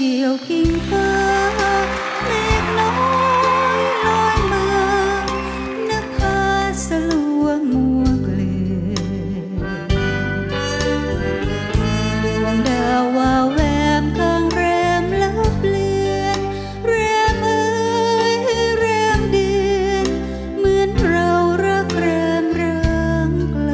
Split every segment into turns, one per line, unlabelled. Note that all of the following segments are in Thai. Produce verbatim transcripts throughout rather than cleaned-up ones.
กี่ยวกิ่งฟ้าเมฆน้อยลอยมานึกพาสลัวมัวเกลื่อนดวงดาววาวแวมข้างแรมลับเลือนแรมเอ้ยแรมเดือนเหมือนเรารักแรมร้างไกล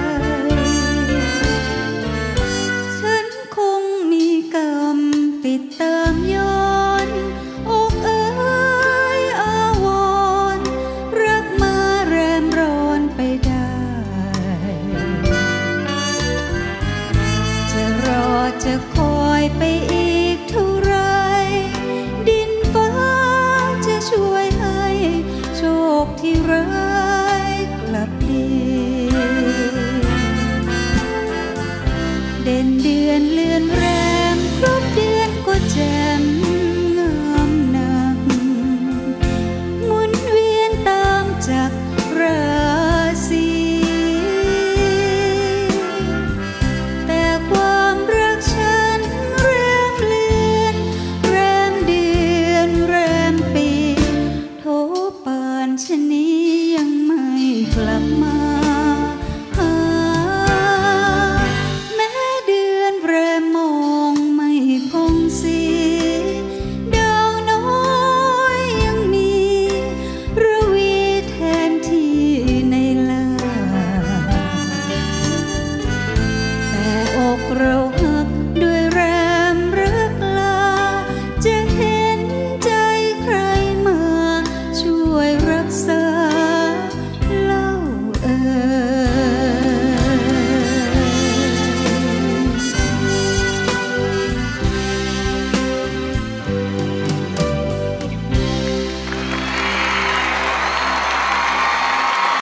ฉันคงมีกรรมติดตามย้อนอกเอ้ยอาวรณ์รักมาแรมร้อนไปได้จะรอจะคอยไป